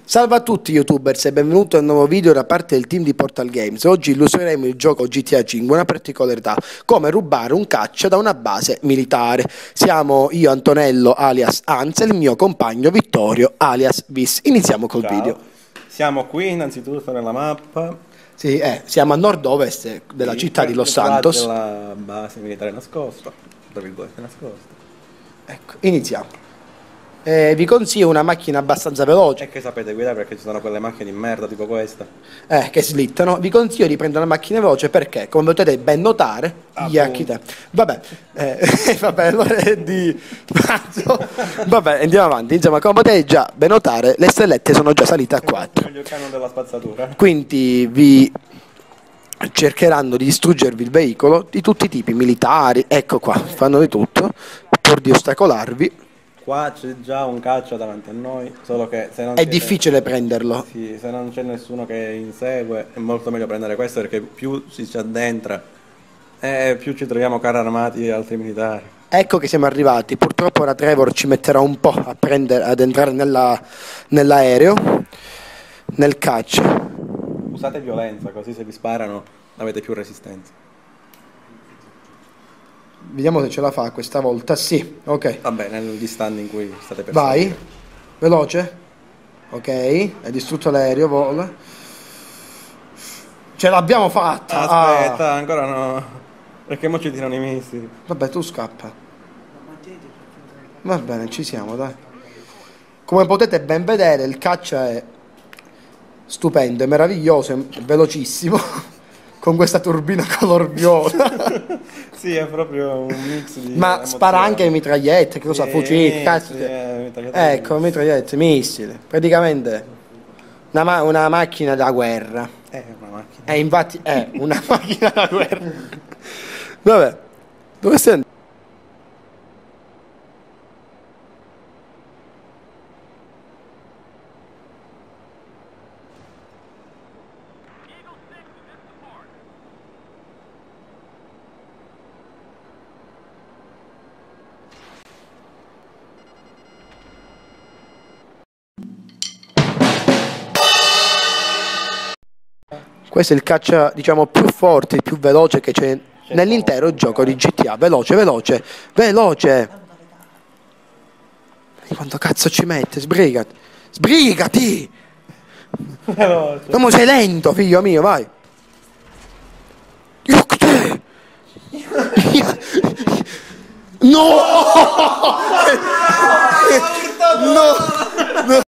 Salve a tutti youtubers e benvenuti a un nuovo video da parte del team di Portal Games. Oggi illustreremo il gioco GTA 5, una particolarità, come rubare un caccia da una base militare. Siamo io Antonello alias Hans e il mio compagno Vittorio alias Vis. Iniziamo col video. Siamo qui innanzitutto nella mappa. Sì, siamo a nord-ovest della città di Los Santos. La base militare nascosta, tra virgolette nascosta. Ecco, iniziamo. Vi consiglio una macchina abbastanza veloce. E che sapete guidare perché ci sono quelle macchine di merda tipo questa. Che slittano. Vi consiglio di prendere una macchina veloce perché, come potete ben notare, gli architetti. Vabbè, vabbè, allora vabbè, andiamo avanti. Insomma, come potete già ben notare, le stellette sono già salite a 4. Il canone della spazzatura. Quindi vi cercheranno di distruggervi il veicolo di tutti i tipi, militari, ecco qua, fanno di tutto pur di ostacolarvi. Qua c'è già un caccia davanti a noi, solo che se non È difficile prenderlo. Sì, se non c'è nessuno che insegue è molto meglio prendere questo perché più si addentra più ci troviamo carri armati e altri militari. Ecco che siamo arrivati, purtroppo ora Trevor ci metterà un po' ad entrare nell'aereo, nel caccia. Usate violenza, così se vi sparano avete più resistenza. Vediamo se ce la fa questa volta, sì, ok. Vabbè, negli stand in cui state per Vai, salire. veloce, ok, hai distrutto l'aereo, vola. Ce l'abbiamo fatta! Aspetta, ancora no, perché mo ci tirano i missili. Vabbè, tu scappa. Va bene, ci siamo, dai. Come potete ben vedere, il caccia è stupendo, è meraviglioso, è velocissimo. Con questa turbina color viola. Sì, è proprio un mix di Ma emozioni. spara anche mitragliette, che cosa? Fucili, cazzo. Ecco, mitragliette, missili. Praticamente una macchina da guerra. Una macchina. Infatti è una macchina da guerra. Vabbè, dove stai andando? Questo è il caccia, diciamo, più forte, il più veloce che c'è nell'intero gioco di GTA. Veloce, veloce, veloce. E quanto cazzo ci mette? Sbrigati. Sbrigati! Veloce. Come sei lento, figlio mio, vai. Yucte! No! No! No!